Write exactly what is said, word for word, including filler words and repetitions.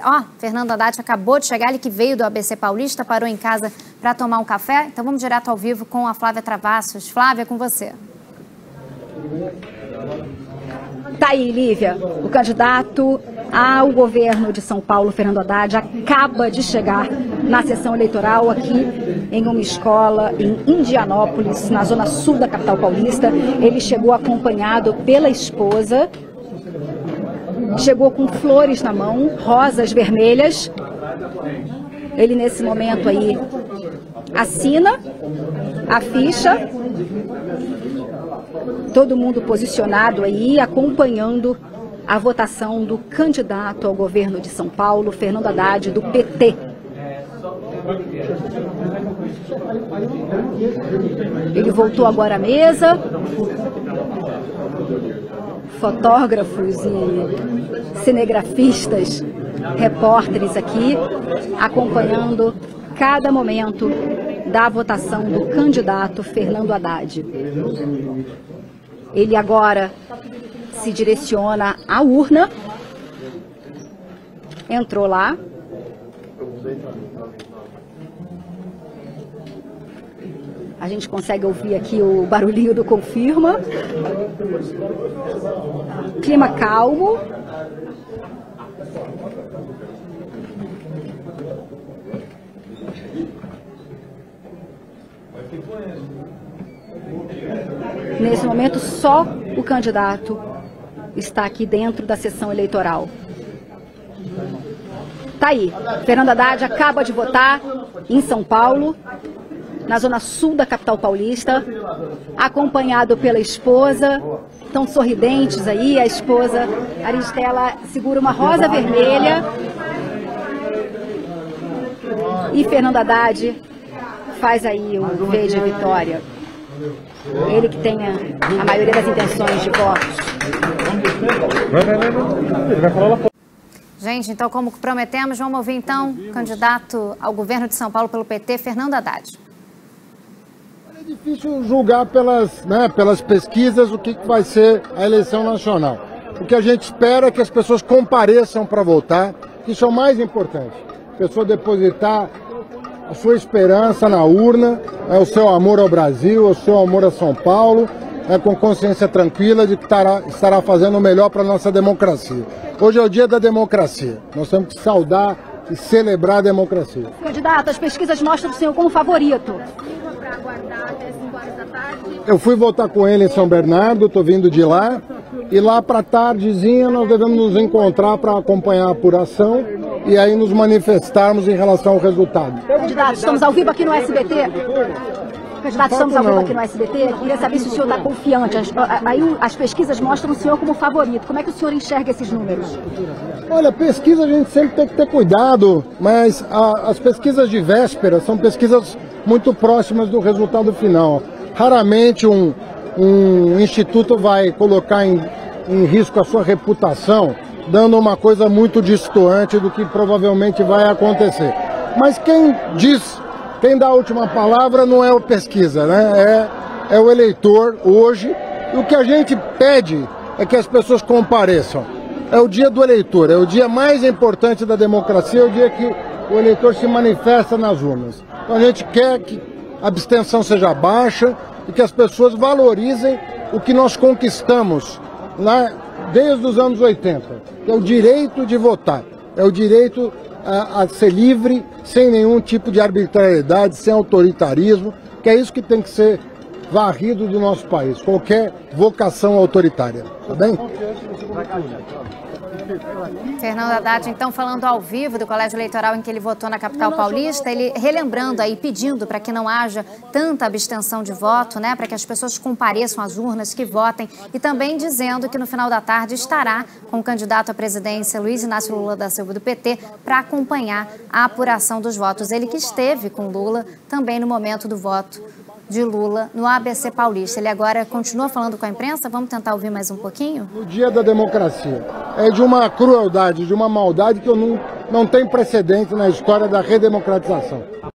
Ó, oh, Fernando Haddad acabou de chegar, ele que veio do A B C Paulista, parou em casa para tomar um café. Então vamos direto ao vivo com a Flávia Travassos. Flávia, com você. Tá aí, Lívia. O candidato ao governo de São Paulo, Fernando Haddad, acaba de chegar na sessão eleitoral aqui em uma escola em Indianópolis, na zona sul da capital paulista. Ele chegou acompanhado pela esposa. Chegou com flores na mão, rosas vermelhas. Ele, nesse momento aí, assina a ficha. Todo mundo posicionado aí, acompanhando a votação do candidato ao governo de São Paulo, Fernando Haddad, do P T. Ele voltou agora à mesa. Fotógrafos e cinegrafistas, repórteres aqui, acompanhando cada momento da votação do candidato Fernando Haddad. Ele agora se direciona à urna, entrou lá. A gente consegue ouvir aqui o barulhinho do confirma. Clima calmo. Nesse momento, só o candidato está aqui dentro da sessão eleitoral. Tá aí. Fernando Haddad acaba de votar em São Paulo, na zona sul da capital paulista, acompanhado pela esposa. Estão sorridentes aí, a esposa Aristela segura uma rosa vermelha. E Fernando Haddad faz aí o V de vitória. Ele que tem a, a maioria das intenções de votos. Gente, então como prometemos, vamos ouvir então o candidato ao governo de São Paulo pelo P T, Fernando Haddad. É difícil julgar pelas, né, pelas pesquisas o que vai ser a eleição nacional. O que a gente espera é que as pessoas compareçam para votar, isso é o mais importante. A pessoa depositar a sua esperança na urna, é, o seu amor ao Brasil, o seu amor a São Paulo, é, com consciência tranquila de que estará, estará fazendo o melhor para a nossa democracia. Hoje é o dia da democracia, nós temos que saudar e celebrar a democracia. Candidato, as pesquisas mostram o senhor como favorito. Eu fui votar com ele em São Bernardo, estou vindo de lá, e lá para tardezinha nós devemos nos encontrar para acompanhar a apuração e aí nos manifestarmos em relação ao resultado. Candidato, estamos ao vivo aqui no S B T. Candidato, estamos ao vivo aqui no S B T. Queria saber se o senhor está confiante. As, aí as pesquisas mostram o senhor como favorito. Como é que o senhor enxerga esses números? Olha, pesquisa a gente sempre tem que ter cuidado, mas a, as pesquisas de véspera são pesquisas muito próximas do resultado final. Raramente um, um instituto vai colocar em, em risco a sua reputação, dando uma coisa muito distoante do que provavelmente vai acontecer. Mas quem diz, quem dá a última palavra não é a pesquisa, né? É, é o eleitor hoje. E o que a gente pede é que as pessoas compareçam. É o dia do eleitor, é o dia mais importante da democracia, é o dia que o eleitor se manifesta nas urnas. Então a gente quer que a abstenção seja baixa e que as pessoas valorizem o que nós conquistamos lá desde os anos oitenta, que é o direito de votar, é o direito a, a ser livre, sem nenhum tipo de arbitrariedade, sem autoritarismo, que é isso que tem que ser varrido do nosso país, qualquer vocação autoritária, tá bem? Fernando Haddad, então, falando ao vivo do colégio eleitoral em que ele votou na capital paulista, ele relembrando aí, pedindo para que não haja tanta abstenção de voto, né, para que as pessoas compareçam às urnas, que votem, e também dizendo que no final da tarde estará com o candidato à presidência Luiz Inácio Lula da Silva do P T para acompanhar a apuração dos votos. Ele que esteve com Lula também no momento do voto de Lula no A B C Paulista. Ele agora continua falando com a imprensa. Vamos tentar ouvir mais um pouquinho? No dia da democracia. É de uma crueldade, de uma maldade que eu não, não tem precedente na história da redemocratização.